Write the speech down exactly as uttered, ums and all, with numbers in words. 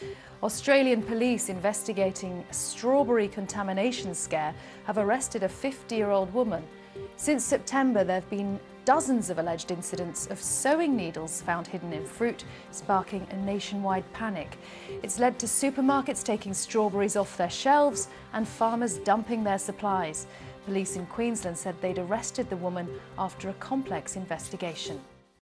Australian police investigating a strawberry contamination scare have arrested a fifty-year-old woman. Since September, there have been dozens of alleged incidents of sewing needles found hidden in fruit, sparking a nationwide panic. It's led to supermarkets taking strawberries off their shelves and farmers dumping their supplies. Police in Queensland said they'd arrested the woman after a complex investigation.